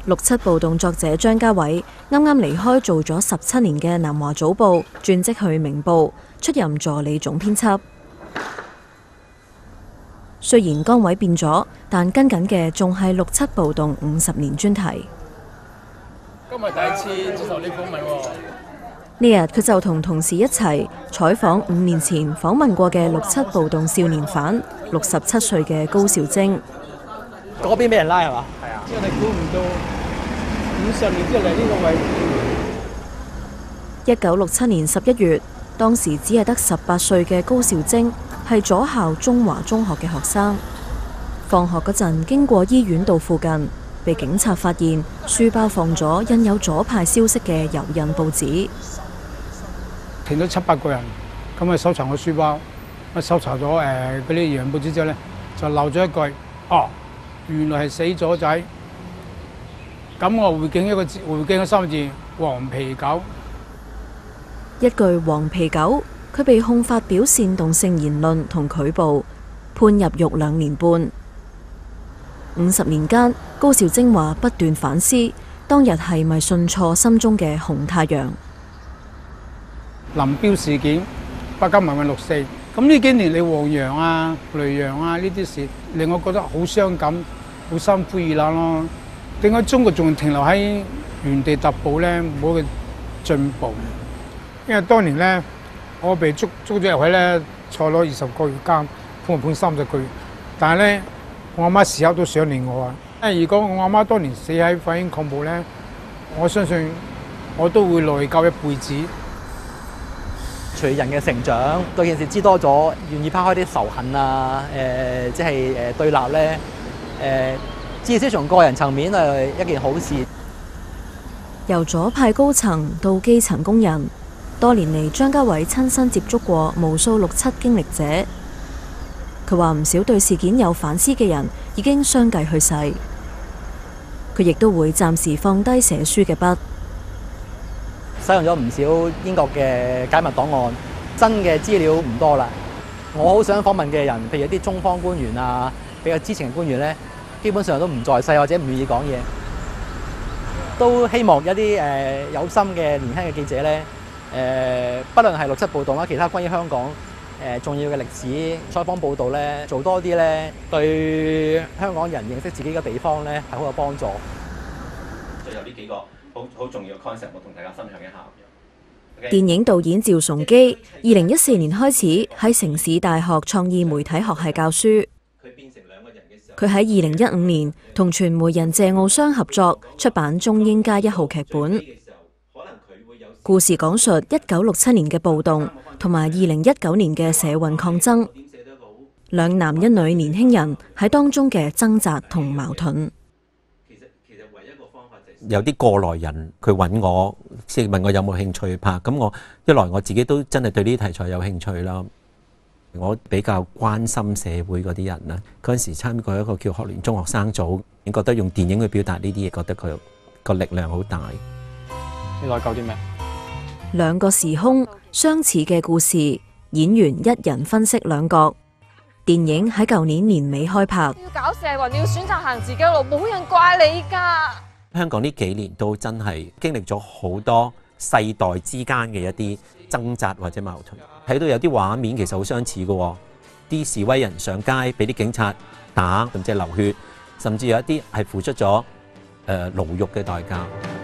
6·7暴動作者張家偉啱啱離開做咗17年嘅南華早報，轉職去明報，出任助理總編輯。雖然崗位變咗，但跟緊嘅仲係6·7暴動50年專題。 今日第一次接受呢訪問喎。 呢日佢就同同事一齊採訪5年前訪問過嘅6·7暴動少年犯，67歲嘅高兆征。 嗰邊俾人拉係嘛？ 係啊，真係估唔到50年之後嚟呢個位置。 1967年11月，當時只係得18歲嘅高兆征係左校中華中學嘅學生。放學嗰陣經過醫院道附近，被警察發現書包放咗印有左派消息嘅油印報紙。 停咗7、8個人，咁啊搜查我書包，搜查咗嗰啲油印報紙之後咧，就漏咗一句：哦，原來係死咗仔。咁我回敬咗3個字：黃皮狗。 一句黃皮狗，佢被控發表煽動性言論同拒捕，判入獄2年半。50年間，高兆征話不斷反思，當日係咪信錯心中嘅紅太陽？ 林彪事件、北京民運6·4，咁呢幾年你黃洋啊、雷洋啊呢啲事，令我覺得好傷感、好心灰意冷咯。點解中國仲停留喺原地踏步咧？冇個進步。因為當年咧，我被捉咗入去咧，坐咗20個月監，判30個月。但係咧，我阿媽時刻都想念我啊！因為如果我阿媽當年死喺反英抗暴咧，我相信我都會內疚一輩子。 隨人嘅成長，對件事知多咗，願意拋開啲仇恨啊，即係對立咧，至少從個人層面係一件好事。 由左派高層到基層工人，多年嚟張家偉親身接觸過無數6·7經歷者。佢話唔少對事件有反思嘅人已經相繼去世，佢亦都會暫時放低寫書嘅筆。 使用咗唔少英國嘅解密檔案，真嘅資料唔多啦。我好想訪問嘅人，譬如一啲中方官員啊，比較知情嘅官員咧，基本上都唔在世或者唔願意講嘢。都希望一啲有心嘅年輕嘅記者咧，不論係6·7暴動啦，其他關於香港重要嘅歷史採訪報導咧，做多啲咧，對香港人認識自己嘅地方咧係好有幫助。 最後呢幾個好重要嘅 concept， 我同大家分享一下。 電影導演趙崇基2014年開始喺城市大學創意媒體學系教書。佢喺2015年同傳媒人謝傲湘合作出版《中英街1號》劇本，故事講述1967年嘅暴動同埋2019年嘅社運抗爭，兩男一女年輕人喺當中嘅掙扎同矛盾。 有啲過來人佢揾我，即係問我有冇興趣拍，咁我一來我自己都真係對呢啲題材有興趣啦。我比較關心社會嗰啲人啦，嗰陣時參與過一個叫學聯中學生組，覺得用電影去表達呢啲嘢，覺得佢個力量好大。 你內疚啲咩？ 兩個時空相似嘅故事，演員一人分析兩角。電影喺舊年年尾開拍。 要搞社運，你要選擇行自己嘅路，冇人怪你㗎。 香港呢幾年都真係經歷咗好多世代之間嘅一啲掙扎或者矛盾，睇到有啲畫面其實好相似嘅，啲示威人上街俾啲警察打，甚至流血，甚至有一啲係付出咗牢獄嘅代價。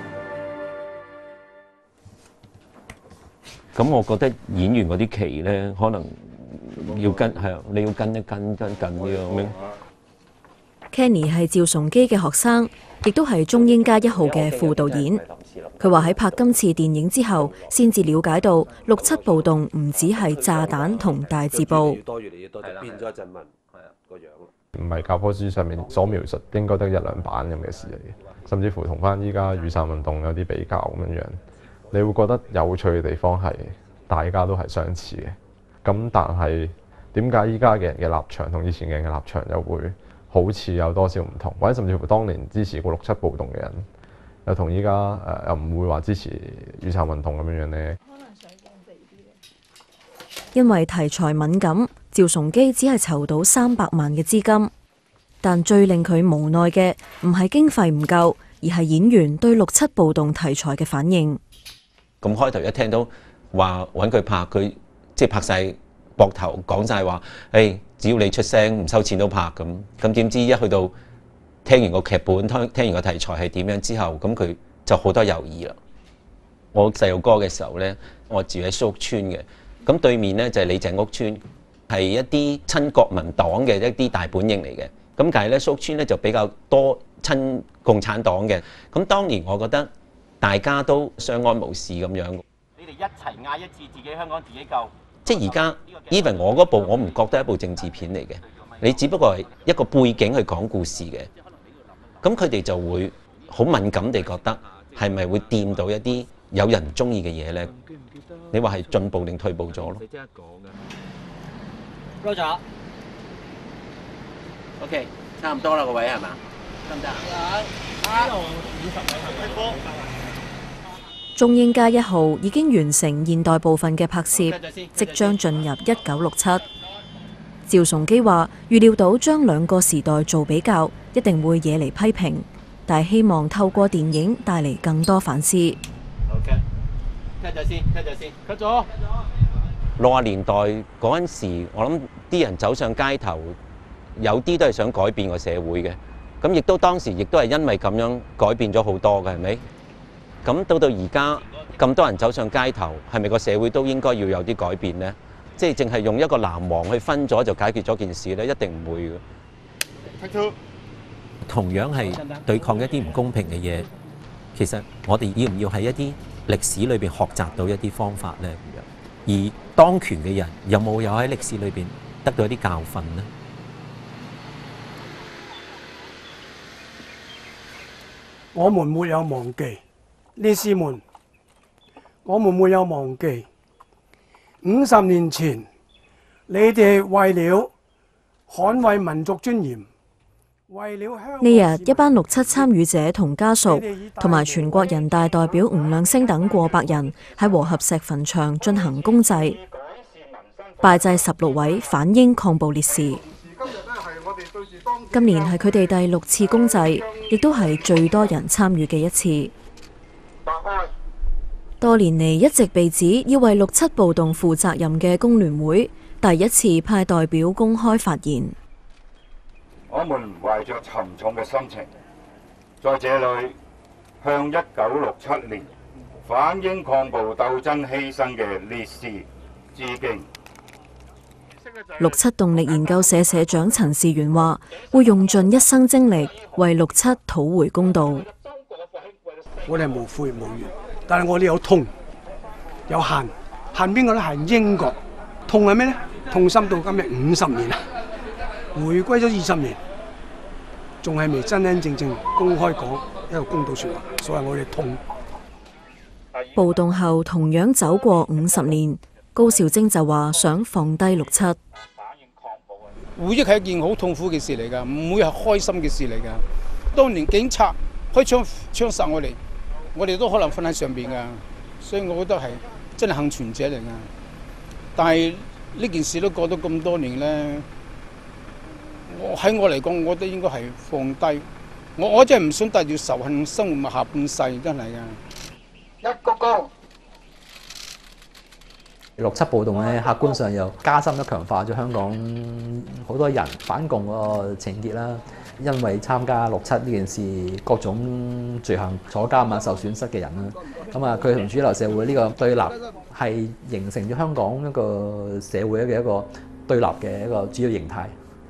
咁我覺得演員嗰啲期咧，可能要跟係你要跟一跟緊呢樣。 Kenny 係趙崇基嘅學生，亦都係《中英街1號》嘅副導演。佢話喺拍今次電影之後，先至了解到6·7暴動唔只係炸彈同大字報。 多越嚟越多就變咗一陣問，係啊個樣。 唔係教科書上面所描述，應該得1、2版咁嘅事嚟嘅。甚至乎同翻依家雨傘運動有啲比較咁樣，你會覺得有趣嘅地方係大家都係相似嘅。咁但係點解依家嘅人嘅立場同以前嘅人嘅立場又會好似有多少唔同，或者甚至乎當年支持過6·7暴動嘅人，又同依家又唔會話支持雨傘運動咁樣呢？可能想見地啲嘅。 因為題材敏感，趙崇基只係籌到300萬嘅資金，但最令佢無奈嘅唔係經費唔夠，而而係演員對6·7暴動題材嘅反應。 咁開頭一聽到話揾佢拍，佢即係拍晒膊頭講晒話，誒只要你出聲唔收錢都拍咁。咁點知一去到聽完個劇本，聽完個題材係點樣之後，咁佢就好多猶豫啦。我細路哥嘅時候呢，我住喺蘇屋村嘅，咁對面呢就係李鄭屋村，係一啲親國民黨嘅一啲大本營嚟嘅。咁但係咧，蘇屋村咧就比較多親共產黨嘅。咁當年我覺得大家都相安無事咁樣。 你哋一齊嗌一次自己香港自己救。 即係而家 even 我嗰部，我唔覺得係一部政治片嚟嘅，你只不過係一個背景去講故事嘅。咁佢哋就會好敏感地覺得係咪會掂到一啲有人唔中意嘅嘢咧？你話係進步定退步咗咯？你即刻講嘅。Roger。OK， 差唔多啦個位係嘛？得唔得啊？ 中英街1號已經完成現代部分嘅拍攝，即將進入1967。趙崇基話：預料到將兩個時代做比較，一定會惹嚟批評，但係希望透過電影帶嚟更多反思。 OK， cut 咗。 60年代嗰陣時，我諗啲人走上街頭。有啲都係想改變個社會嘅，咁亦都當時亦都係因為咁樣改變咗好多嘅，係咪？咁到而家咁多人走上街頭，係咪個社會都應該要有啲改變呢？即係淨係用一個藍黃去分咗就解決咗件事呢？一定唔會嘅。同樣係對抗一啲唔公平嘅嘢，其實我哋要唔要喺一啲歷史裏邊學習到一啲方法呢？而當權嘅人有冇喺歷史裏邊得到一啲教訓呢？ 我們沒有忘記，烈士們，我們沒有忘記。50年前，你哋為了捍衛民族尊嚴，為了香港。 呢日一班6·7參與者同家屬，同埋全國人大代表吳亮星等過百人喺和合石墳場進行公祭，拜祭16位反英抗暴烈士。今年係佢哋第6次公祭，亦都係最多人參與嘅一次。多年嚟一直被指要為6·7暴動負責任嘅工聯會，第一次派代表公開發言。 我們懷着沉重嘅心情，在這裏向1967年反英抗暴鬥爭犧牲嘅烈士致敬。 6·7動力研究社社長陳士元話：會用盡一生精力為6·7討回公道。 我哋係無悔無怨，但係我哋有痛有恨，恨邊個咧？係英國。痛係咩咧？痛心到今日50年啦，回歸咗20年，仲係未真真正正公開講一個公道說話，所以我哋痛。 暴動後同樣走過50年。高兆晶就話想放低6·7。 回憶係一件好痛苦嘅事嚟㗎，唔會係開心嘅事嚟㗎。當年警察開槍殺我哋都可能瞓喺上邊㗎，所以我覺得係真係幸存者嚟㗎。但係呢件事都過咗咁多年咧，喺我嚟講，我覺得應該係放低。我真係唔想帶住仇恨生活埋下半世，真係㗎。 一鞠躬。 6·7暴動咧，客觀上又加深咗強化咗香港好多人反共嗰個情結啦。因為參加6·7呢件事，各種罪行坐監啊、受損失嘅人啦，咁啊，佢同主流社會呢個對立係形成咗香港一個社會嘅一個對立嘅一個主要形態。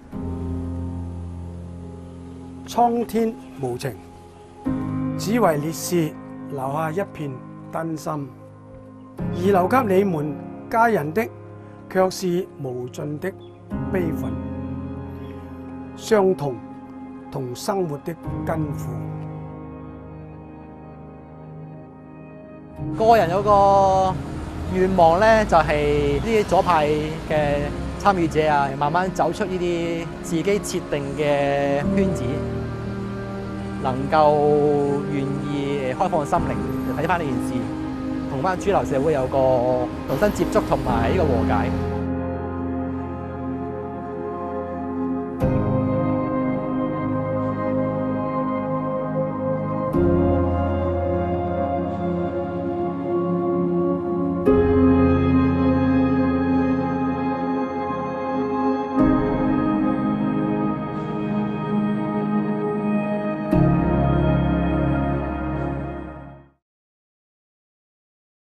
蒼天無情，只為烈士留下一片丹心，而留給你們家人的，卻是無盡的悲憤、傷痛同生活的艱苦。 個人有個願望咧，就係呢啲左派嘅參與者啊，慢慢走出呢啲自己設定嘅圈子，能夠願意開放心靈睇翻呢件事。同翻主流社會有個重新接觸同埋呢個和解。